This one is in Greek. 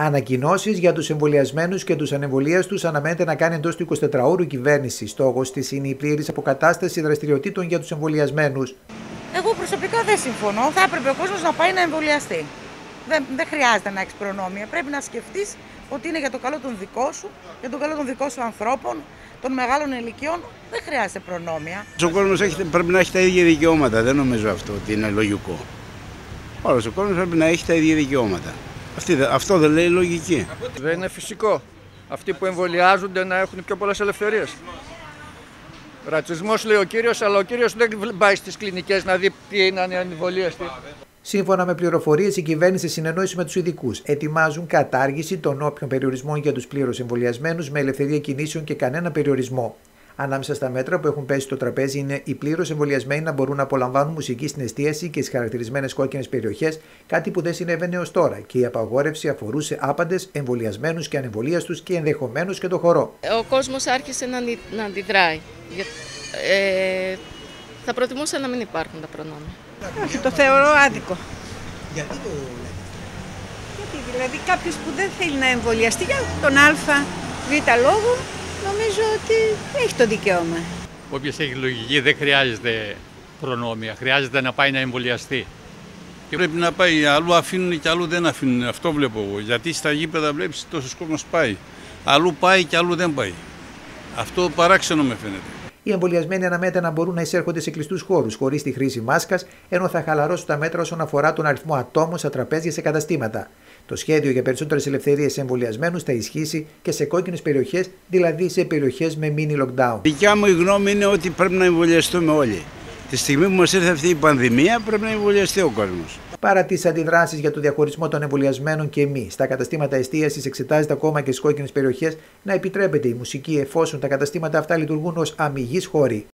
Ανακοινώσεις για τους εμβολιασμένους και τους ανεμβολίαστους αναμένεται να κάνει εντός του 24ωρου η κυβέρνηση. Στόχος της είναι η πλήρης αποκατάσταση δραστηριοτήτων για τους εμβολιασμένους. Εγώ προσωπικά δεν συμφωνώ. Θα έπρεπε ο κόσμος να πάει να εμβολιαστεί. Δεν χρειάζεται να έχεις προνόμια. Πρέπει να σκεφτείς ότι είναι για το καλό των δικών σου, για το καλό των δικών σου ανθρώπων, των μεγάλων ηλικιών. Δεν χρειάζεται προνόμια. Ο κόσμος πρέπει να έχει τα ίδια δικαιώματα. Δεν νομίζω αυτό ότι είναι λογικό. Όλος ο κόσμος πρέπει να έχει τα ίδια δικαιώματα. Αυτό δεν λέει λογική. Δεν είναι φυσικό. Αυτοί που εμβολιάζονται να έχουν πιο πολλές ελευθερίες. Ρατσισμός λέει ο κύριος, αλλά ο κύριος δεν πάει στις κλινικές να δει τι είναι ανεμβολίαστοι. Σύμφωνα με πληροφορίες, η κυβέρνηση συνεννόησε με τους ειδικούς. Ετοιμάζουν κατάργηση των όποιων περιορισμών για τους πλήρως εμβολιασμένους με ελευθερία κινήσεων και κανένα περιορισμό. Ανάμεσα στα μέτρα που έχουν πέσει στο τραπέζι είναι οι πλήρως εμβολιασμένοι να μπορούν να απολαμβάνουν μουσική στην εστίαση και στις χαρακτηρισμένες κόκκινες περιοχές, κάτι που δεν συνέβαινε ως τώρα, και η απαγόρευση αφορούσε άπαντες εμβολιασμένους και ανεμβολίαστους και ενδεχομένως και το χορό. Ο κόσμος άρχισε να αντιδράει. Θα προτιμούσα να μην υπάρχουν τα προνόμια. Όχι, το θεωρώ άδικο. Γιατί το λέτε? Γιατί δηλαδή κάποιος που δεν θέλει να εμβολιαστεί για τον α, β λόγο, νομίζω ότι έχει το δικαίωμα. Όποιος έχει λογική δεν χρειάζεται προνόμια, χρειάζεται να πάει να εμβολιαστεί. Και πρέπει να πάει, αλλού αφήνουν και αλλού δεν αφήνουν, αυτό βλέπω εγώ. Γιατί στα γήπεδα βλέπεις τόσος κόσμος πάει. Αλλού πάει και αλλού δεν πάει. Αυτό παράξενο με φαίνεται. Οι εμβολιασμένοι αναμένεται να μπορούν να εισέρχονται σε κλειστούς χώρους χωρίς τη χρήση μάσκας, ενώ θα χαλαρώσουν τα μέτρα όσον αφορά τον αριθμό ατόμων στα τραπέζια σε καταστήματα. Το σχέδιο για περισσότερες ελευθερίες σε εμβολιασμένους θα ισχύσει και σε κόκκινες περιοχές, δηλαδή σε περιοχές με mini lockdown. Δικιά μου η γνώμη είναι ότι πρέπει να εμβολιαστούμε όλοι. Τη στιγμή που μας ήρθε αυτή η πανδημία, πρέπει να εμβολιαστεί ο κόσμος. Παρά τις αντιδράσεις για το διαχωρισμό των εμβολιασμένων και μη, στα καταστήματα εστίασης εξετάζεται ακόμα και στις κόκκινες περιοχές να επιτρέπεται η μουσική εφόσον τα καταστήματα αυτά λειτουργούν ως αμυγείς χώροι.